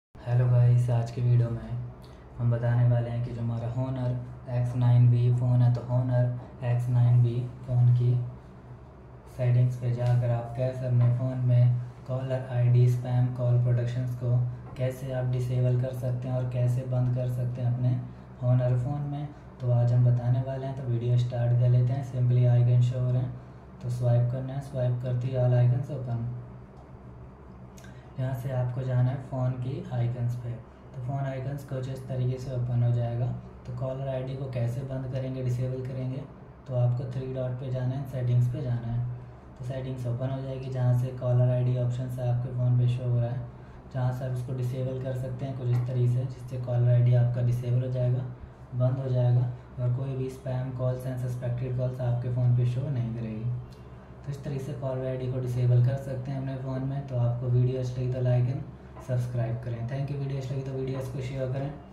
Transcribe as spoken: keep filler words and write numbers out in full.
Hello guys, आज की video में हम बताने वाले हैं कि जो हमारा Honor X nine V phone है, तो Honor X nine V phone की सेटिंग्स पे जाकर आप कैसे अपने फ़ोन में caller ID, spam call protections को कैसे आप डिसेबल कर सकते हैं और कैसे बंद कर सकते हैं अपने होनर फ़ोन में। तो आज हम बताने वाले हैं, तो वीडियो स्टार्ट कर लेते हैं। सिंपली आइकन शो हो रहे हैं तो स्वाइप करना है, स्वाइप करते ही ऑल आइकन्स ओपन। यहाँ से आपको जाना है फ़ोन की आइकन्स पे, तो फ़ोन आइकन्स कुछ इस तरीके से ओपन हो जाएगा। तो कॉलर आईडी को कैसे बंद करेंगे, डिसेबल करेंगे, तो आपको थ्री डॉट पे जाना है, सेटिंग्स पे जाना है। तो सेटिंग्स ओपन हो जाएगी, जहाँ से कॉलर आईडी ऑप्शन से आपके फ़ोन पे शो हो रहा है, जहाँ से आप इसको डिसेबल कर सकते हैं कुछ इस तरीके से, जिससे कॉलर आईडी आपका डिसेबल हो जाएगा, बंद हो जाएगा और कोई भी spam calls and suspected calls आपके फ़ोन पे शो नहीं करेगी। तो इस तरीके से कॉलर आईडी को डिसेबल कर सकते हैं अपने फ़ोन में। तो आपको वीडियो अच्छी लगी तो लाइक एंड सब्सक्राइब करें। Thank you. वीडियो अच्छी लगी तो वीडियोस को शेयर करें।